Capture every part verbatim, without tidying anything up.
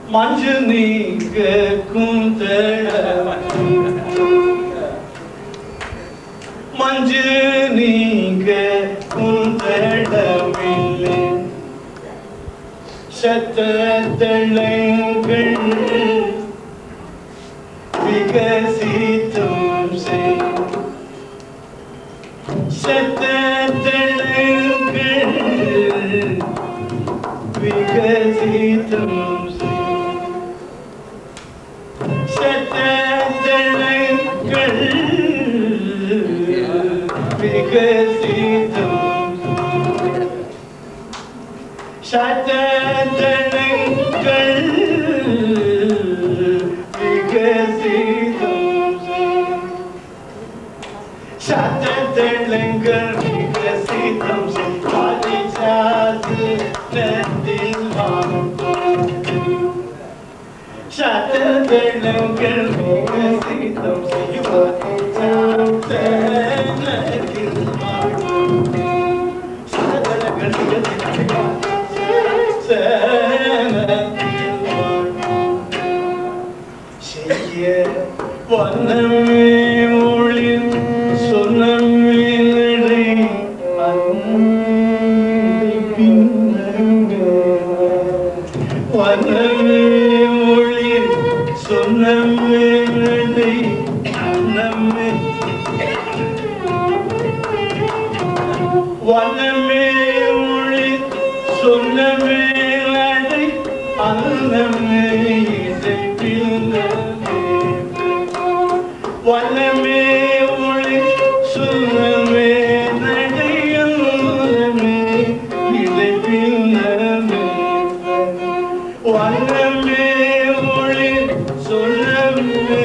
மஞ்சு நீங்க குந்தள மஞ்சு நீங்க குந்தளமில்லை சத்தளங்கள் விகசித்தும் செய் சத்தளங்கள் விகசித்தும் சத்தளங்கள் விகசித்தும் சத்தளங்கள் விகசித்தும் சத்தளங்கள் விகசித்தும் பாதி சாது நதில் சத்தளங்கள் விகசித்தும் பாதி சாது நதில் சத்தளங்கள் விகசித்தும் செய்ய வண்ணமே ஒளிர் சொன்னமில்லை அன்பை பின்னங்க வண்ணமே ஒளிர் சொன்னமில்லை அன்னமே வண்ணமே ஒளிர் சொன்னமில்லை அன்னமே இதை பின்னங்க வண்ணமே ஒளி சுனமே நடையமே இதை பின்னமே வண்ணமே ஒளி சுனமே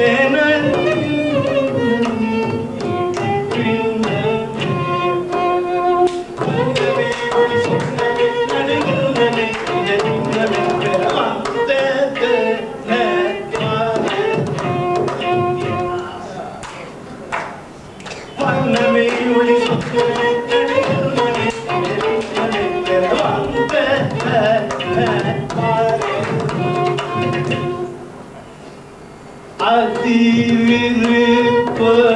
அதிவிருப்ப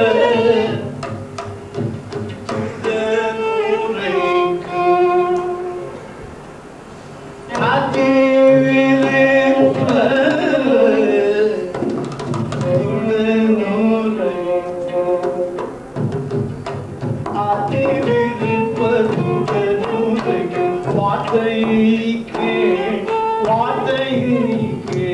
அதிவிருப்ப அதிவிருப்ப வார்த்தைக்கே வார்த்தைக்கே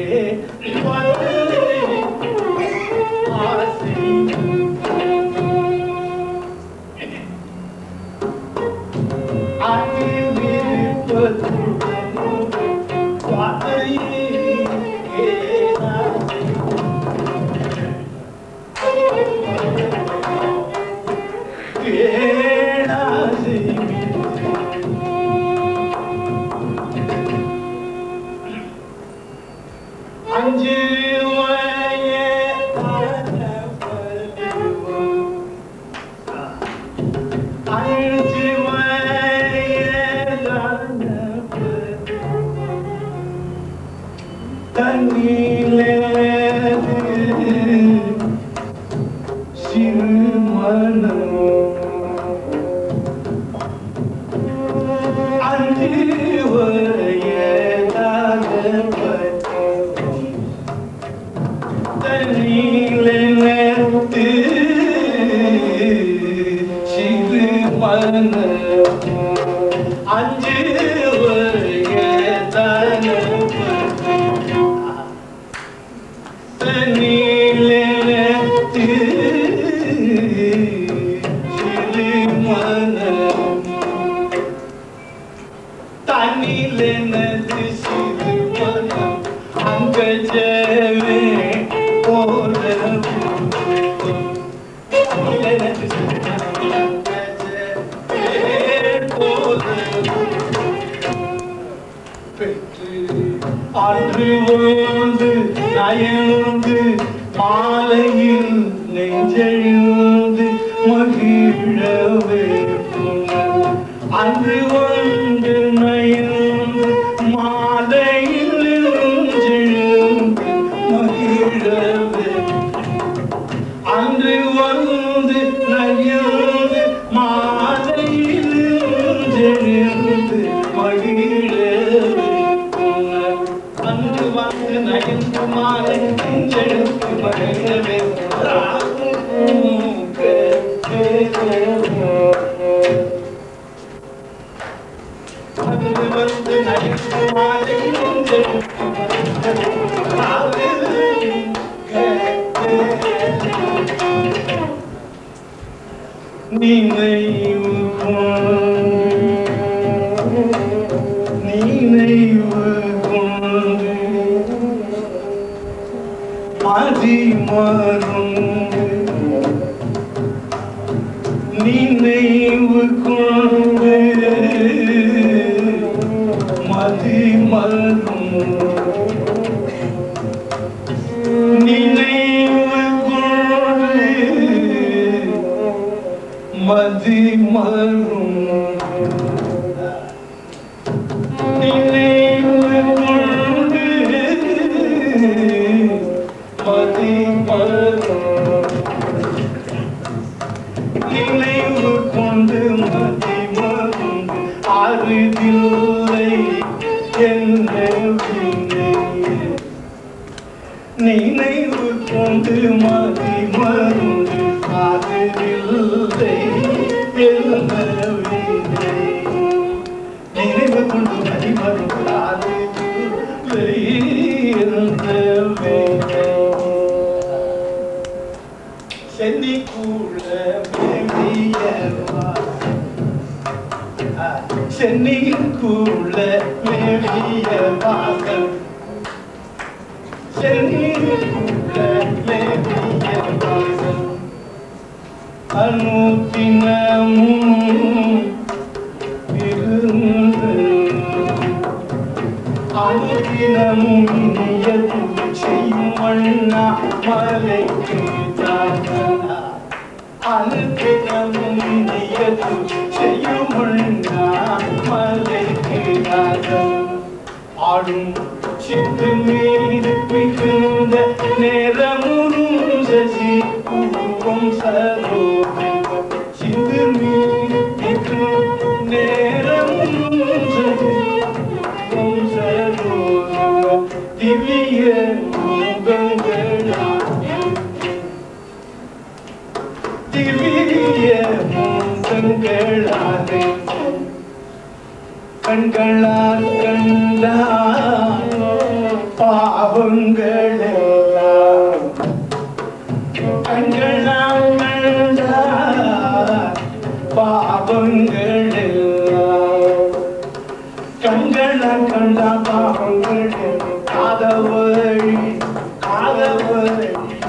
அஞ்சு தண்ணிலே சிறுமனம் அஞ்சு வயதாக தண்ணிலே சிறுமனம் அஞ்சு வயதாக தண்ணிலே சிறுமனம் தண்ணிலேனது சிறுமனம் அங்கஜவே போலவும் தண்ணிலேனது சிறுமனம் அங்கஜவே போலவும் பெற்று அன்று வந்து நயந்து மாலையில் நெஞ்செழுந்து மகிழவே அன்று வந்து நயந்து மாலையில் நெஞ்செழுந்து வந்து நயந்து மாலை நெஞ்செழுத்து மறையவே வந்து வந்து நயந்து மாலை நெஞ்செழுத்து நினைவு நினைவு கொண்டு மதிமருந்து நினைவு கொண்டு மதிமருந்து நினைவு கொண்டு மதிமருந்து நினைவு கொண்டு மதிமரும் அருதில்லை என்ன நினைவு கொண்டு மதிமரும் அருதில்லை என்ன நினைவு கொண்டு மதிமரும் அருதில்லை என்ன சென்னிக்குள்ள மேவியவா சென்னிக்குள்ள மேவியவாசல் சென்னிக்குள்ள மேவியவாசல் அனுதினமும் இருந்து அனுதினமும் இனியது செய்யும் வண்ணா மலைக்கு தானா அனுதினமும் இனியது செய்யும் வண்ணா மலைக்கு தானா ஆடும் சித்து மீது மிகுந்த நேரமுறும் சசி பூர்வம் சரோகம் சித்து மீது மிகுந்த நேரமுறும் சசி பூர்வம் சரோகம் திவ்ய முகங்களா திவ்ய முகங்களாலே கண்களால் கண்டால் பாவங்களெல்லாம் கண்களால் கண்டால் பாவங்களெல்லாம் கண்களால் கண்டால் பாவங்கள் காதவழி காதவழி